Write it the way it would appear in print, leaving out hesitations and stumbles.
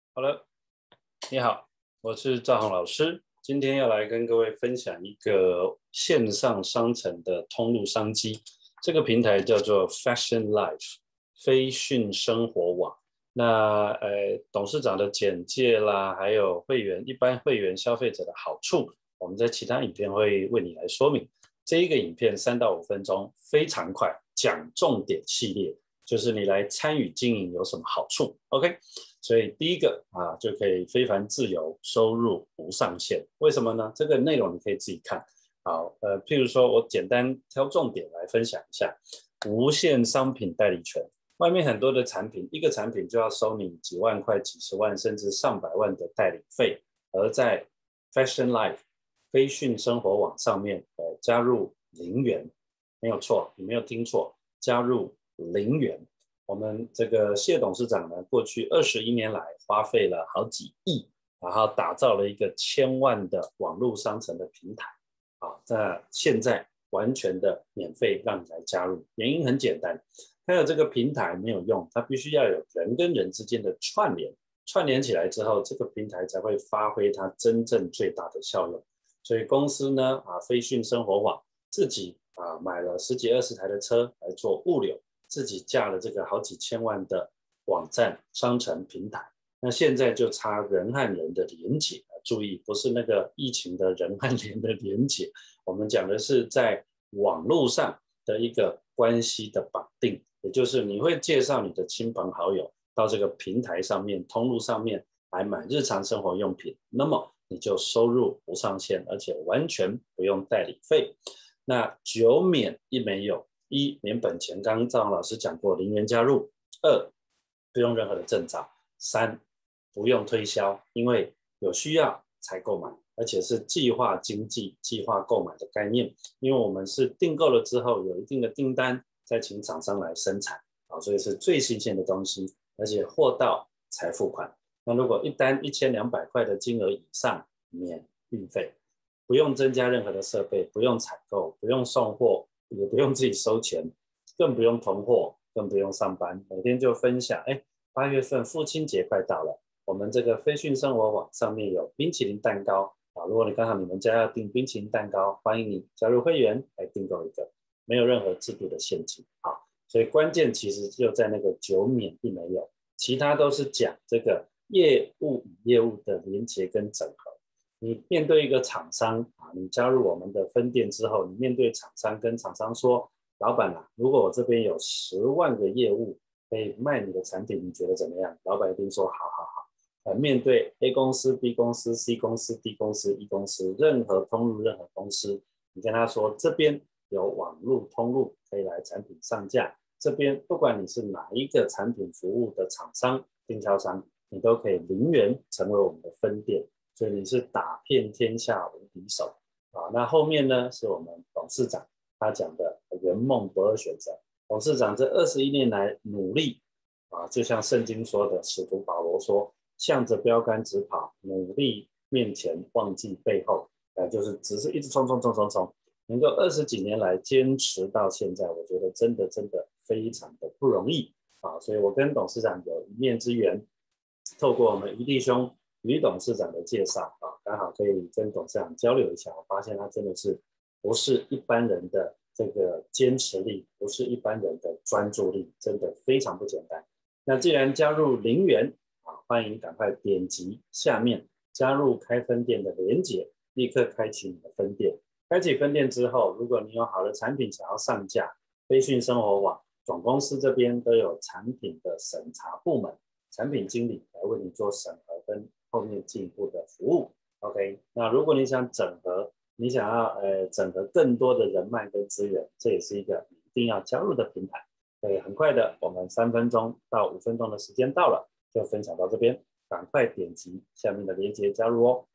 好了，你好，我是赵宏老师，今天要来跟各位分享一个线上商城的通路商机。这个平台叫做 Fashion Life 飞讯生活网。那董事长的简介啦，还有一般会员消费者的好处，我们在其他影片会为你来说明。这一个影片3到5分钟，非常快，讲重点系列，就是你来参与经营有什么好处 ，OK？ 所以第一个就可以非凡自由，收入无上限。为什么呢？这个内容你可以自己看。好，譬如说我简单挑重点来分享一下，无限商品代理权。外面很多的产品，一个产品就要收你几万块、几十万，甚至上百万的代理费，而在 Fashion Life 飞讯生活网上面，加入0元，没有错，你没有听错，加入0元。我们这个谢董事长呢，过去21年来花费了好几亿，然后打造了一个1000万的网络商城的平台。那现在完全的免费让你来加入，原因很简单，它有这个平台没有用，它必须要有人跟人之间的串联，串联起来之后，这个平台才会发挥它真正最大的效用。所以公司呢，飞讯生活网自己买了10几20台的车来做物流，自己架了这个好几千万的网站商城平台。那现在就差人和人的连结，注意不是那个疫情的人和人的连结，我们讲的是在网络上的一个关系的绑定，也就是你会介绍你的亲朋好友到这个平台上面、通路上面来买日常生活用品，那么你就收入无上限，而且完全不用代理费。那9免1没有：1免本钱，刚刚赵老师讲过，0元加入；2不用任何的证照；3不用推销，因为有需要才购买，而且是计划经济、计划购买的概念。因为我们是订购了之后有一定的订单，再请厂商来生产，所以是最新鲜的东西，而且货到才付款。那如果一单1200块的金额以上，免运费，不用增加任何的设备，不用采购，不用送货，也不用自己收钱，更不用囤货，更不用上班，每天就分享。8月份父亲节快到了，我们这个飞讯生活网上面有冰淇淋蛋糕如果你刚好你们家要订冰淇淋蛋糕，欢迎你加入会员来订购一个，没有任何制度的限制。所以关键其实就在那个9免1没有，其他都是讲这个业务与业务的连结跟整合。你面对一个厂商你加入我们的分店之后，你面对厂商跟厂商说，老板如果我这边有10万个业务可以卖你的产品，你觉得怎么样？老板一定说好好好。面对 A 公司、B 公司、C 公司、D 公司、E 公司，任何通路、任何公司，你跟他说这边有网路通路可以来产品上架，这边不管你是哪一个产品服务的厂商、经销商，你都可以0元成为我们的分店，所以你是打遍天下无敌手那后面呢是我们董事长他讲的圆梦不二选择。董事长这21年来努力就像圣经说的，使徒保罗说，向着标杆直跑，努力面前，忘记背后，就是只是一直冲，能够20几年来坚持到现在，我觉得真的非常的不容易所以我跟董事长有一面之缘，透过我们于弟兄于董事长的介绍刚好可以跟董事长交流一下，我发现他真的是不是一般人的这个坚持力，不是一般人的专注力，真的非常不简单。那既然加入0元欢迎赶快点击下面加入开分店的连结，立刻开启你的分店。开启分店之后，如果你有好的产品想要上架，飞讯生活网总公司这边都有产品的审查部门，产品经理来为你做审核跟后面进一步的服务。OK， 那如果你想整合，你想要整合更多的人脉跟资源，这也是一个你一定要加入的平台。所以很快的，我们3分钟到5分钟的时间到了，就分享到这边，赶快点击下面的链接加入哦。